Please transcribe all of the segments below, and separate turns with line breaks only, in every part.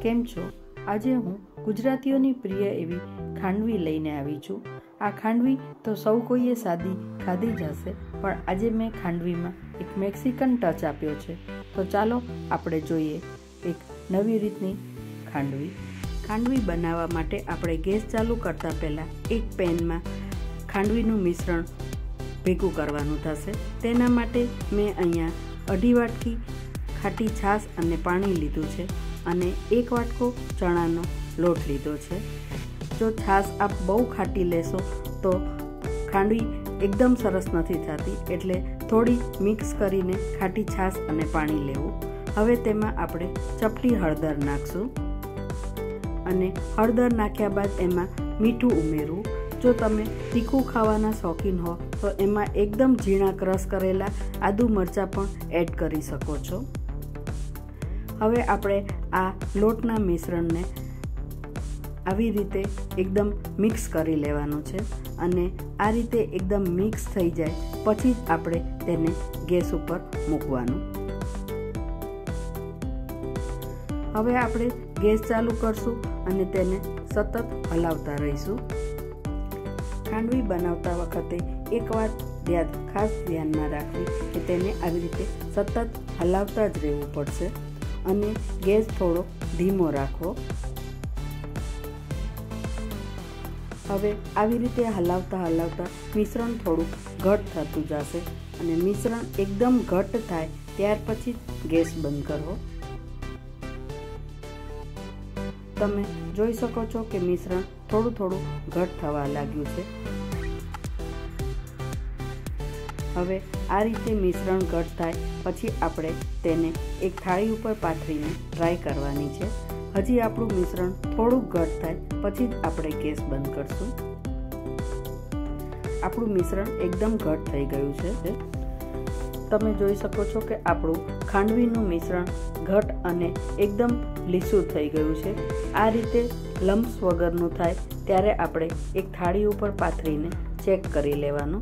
કેમ છો? આજે હું ગુજરાતીઓની પ્રિય એવી ખાંડવી લઈને આવી છું। આ ખાંડવી તો સૌ કોઈએ સાદી ખાધી જ હશે, પણ આજે મેં ખાંડવીમાં એક મેક્સિકન ટચ આપ્યો છે। તો ચાલો આપણે જોઈએ એક નવી રીતની ખાંડવી। ખાંડવી બનાવવા માટે આપણે ગેસ ચાલુ કરતાં પહેલાં એક પેનમાં ખાંડવીનું મિશ્રણ ભેગું કરવાનું થશે। તેના માટે મેં અહીંયા 2.5 વાટકી ખાટી છાશ અને પાણી લીધું છે અને 1 વાટકો ચણાનો લોટ લીધો છે। જો છાશ આપ બહુ ખાટી લેશો તો ખાંડવી એકદમ સરસ નથી થતી, એટલે થોડી મિક્સ કરીને ખાટી છાશ અને પાણી લેવું। હવે તેમાં આપણે ચપટી હળદર નાખશું અને હળદર નાખ્યા બાદ એમાં મીઠું ઉમેરવું। જો તમે તીખું ખાવાના શોખીન હો તો એમાં એકદમ ઝીણા ક્રશ કરેલા આદુ મરચાં પણ એડ કરી શકો છો। હવે આપણે આ લોટના મિશ્રણને આવી રીતે એકદમ મિક્સ કરી લેવાનું છે અને આ રીતે એકદમ મિક્સ થઈ જાય પછી જ આપણે તેને ગેસ ઉપર મૂકવાનું। હવે આપણે ગેસ ચાલુ કરશું અને તેને સતત હલાવતા રહીશું। ખાંડવી બનાવતા વખતે એક વાત ખાસ ધ્યાનમાં રાખવી કે તેને આવી રીતે સતત હલાવતા જ રહેવું પડશે અને ગેસ થોડો ધીમો રાખવો। હવે આવી રીતે હલાવતા મિશ્રણ થોડું ઘટ થતું જશે અને મિશ્રણ એકદમ ઘટ થાય ત્યાર પછી ગેસ બંધ કરવો। તમે જોઈ શકો છો કે મિશ્રણ થોડું ઘટ થવા લાગ્યું છે। હવે આ રીતે મિશ્રણ ઘટ થાય પછી આપણે તેને એક થાળી ઉપર પાથરીને ડ્રાય કરવાની છે। હજી આપણું મિશ્રણ થોડુંક ઘટ થાય પછી જ આપણે ગેસ બંધ કરશું। આપણું મિશ્રણ એકદમ ઘટ થઈ ગયું છે। તમે જોઈ શકો છો કે આપણું ખાંડવીનું મિશ્રણ ઘટ અને એકદમ લીસું થઈ ગયું છે। આ રીતે લમ્સ વગરનું થાય ત્યારે આપણે એક થાળી ઉપર પાથરીને ચેક કરી લેવાનું।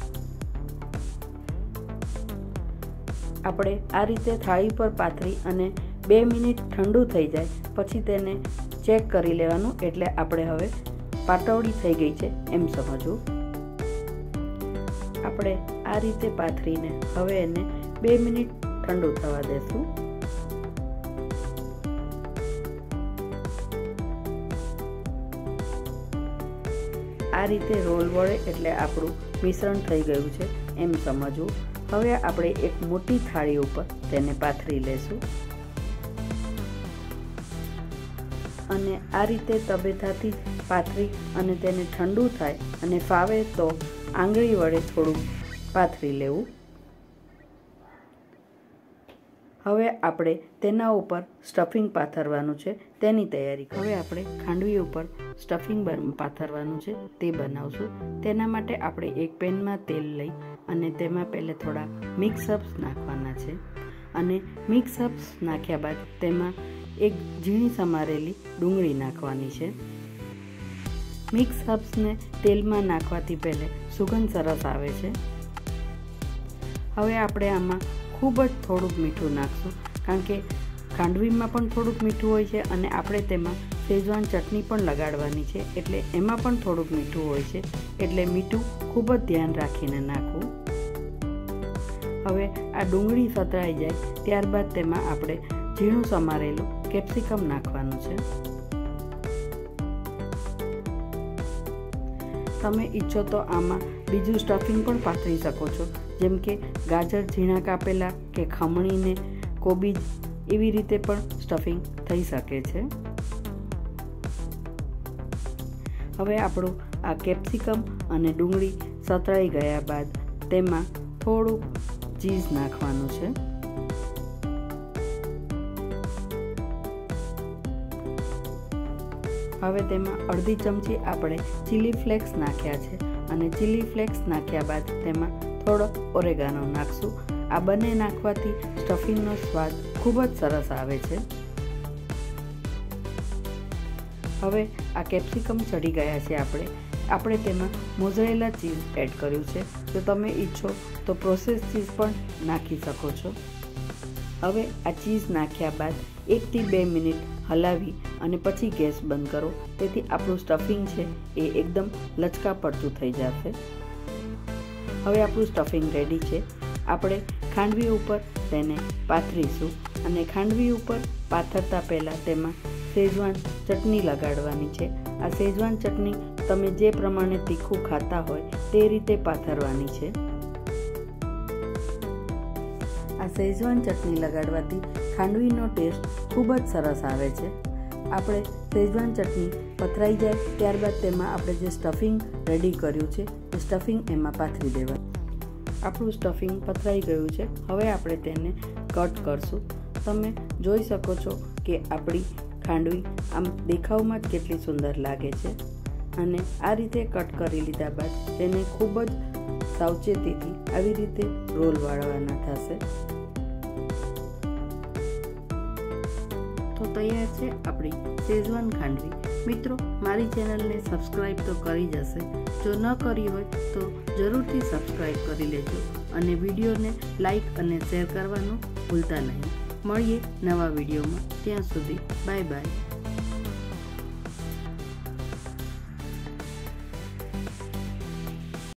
આપણે આ રીતે થાળી પર પાથરી અને 2 મિનિટ ઠંડુ થઈ જાય પછી તેને ચેક કરી લેવાનું, એટલે આપણે હવે પાતળી થઈ ગઈ છે એમ સમજવું। આપણે આ રીતે પાથરીને હવે એને 2 મિનિટ ઠંડુ થવા દેશું। આ રીતે રોલ વળે એટલે આપણું મિશ્રણ થઈ ગયું છે એમ સમજવું। હવે આપણે એક મોટી થાળી ઉપર તેને પાથરી લેશું અને આ રીતે તબેથાથી પાથરી અને તેને ઠંડુ થાય અને ફાવે તો આંગળી વડે થોડું પાથરી લેવું। હવે આપણે તેના ઉપર સ્ટફિંગ પાથરવાનું છે તેની તૈયારી। હવે આપણે ખાંડવી ઉપર સ્ટફિંગ પાથરવાનું છે તે બનાવશું। તેના માટે આપણે એક પેનમાં તેલ લઈ અને તેમાં પહેલે થોડા મિક્સ હર્બ્સ નાખવાના છે અને મિક્સ હર્બ્સ નાખ્યા બાદ તેમાં એક ઝીણી સમારેલી ડુંગળી નાખવાની છે। મિક્સ હર્બ્સને તેલમાં નાખવાથી પહેલે સુગંધ સરસ આવે છે। હવે આપણે આમાં ખૂબ જ થોડુંક મીઠું નાખશું, કારણ કે ખાંડવીમાં પણ થોડુંક મીઠું હોય છે અને આપણે તેમાં શેઝવાન ચટણી પણ લગાડવાની છે, એટલે એમાં પણ થોડુંક મીઠું હોય છે, એટલે મીઠું ખૂબ જ ધ્યાન રાખીને નાખવું। હવે આ ડુંગળી સતળાઈ જાય ત્યારબાદ તેમાં આપણે ઝીણું સમારેલું કેપ્સિકમ નાખવાનું છે। તમે ઈચ્છો તો આમાં બીજું સ્ટફિંગ પણ પાથરી શકો છો, જેમ કે ગાજર ઝીણા કાપેલા કે ખમણીને કોબીજ, એવી રીતે પણ સ્ટફિંગ થઈ શકે છે। હવે આપણું આ કેપ્સિકમ અને ડુંગળી સતળાઈ ગયા બાદ તેમાં થોડુંક ચીઝ નાખવાનું છે। હવે તેમાં અડધી ચમચી આપણે ચીલી ફ્લેક્સ નાખ્યા છે અને ચીલી ફ્લેક્સ નાખ્યા બાદ તેમાં થોડો ઓરેગાનો નાખશું। આ બંને નાખવાથી સ્ટફિંગનો સ્વાદ ખૂબ જ સરસ આવે છે। હવે આ કેપ્સિકમ ચડી ગયા છે આપણે તેમાં મોઝરેલા ચીઝ એડ કર્યું છે। જો તમે ઈચ્છો તો પ્રોસેસ ચીઝ પણ નાખી શકો છો। હવે આ ચીઝ નાખ્યા બાદ 1 થી 2 મિનિટ હલાવી અને પછી ગેસ બંધ કરો, તેથી આપણું સ્ટફિંગ છે એ એકદમ લચકા પડતું થઈ જશે. હવે આપણું સ્ટફિંગ રેડી છે. આપણે ખાંડવી ઉપર તેને પાથરીશું અને ખાંડવી ઉપર પાથરતા પહેલાં તેમાં શેઝવાન ચટણી લગાડવાની છે. આ શેઝવાન ચટણી તમે જે પ્રમાણે તીખું ખાતા હોય તે રીતે પાથરવાની છે. આ શેઝવાન ચટણી લગાડવાથી ખાંડવીનો ટેસ્ટ ખૂબ જ સરસ આવે છે. આપણે શેઝવાન ચટણી પથરાઈ જાય ત્યારબાદ તેમાં આપણે જે સ્ટફિંગ રેડી કર્યું છે એ સ્ટફિંગ એમાં પાથરી દેવાનું. આપણું સ્ટફિંગ પથરાઈ ગયું છે. હવે આપણે તેને કટ કરશું. તમે જોઈ શકો છો કે આપણી ખાંડવી આમ દેખાવમાં જ કેટલી સુંદર લાગે છે. અને આ રીતે કટ કરી લીધા બાદ તેને ખૂબ જ સાવચેતીથી આવી રીતે રોલ વાળવાના થશે. તો તૈયાર છે આપણી શેઝવાન ખાંડવી. મિત્રો, મારી ચેનલને સબસ્ક્રાઈબ તો કરી જ હશે. જો ન કરી હોય તો જરૂરથી સબસ્ક્રાઈબ કરી લેજો અને વિડીયોને લાઈક અને શેર કરવાનું ભૂલતા નહીં. મળીએ નવા વિડીયોમાં. ત્યાં સુધી બાય બાય.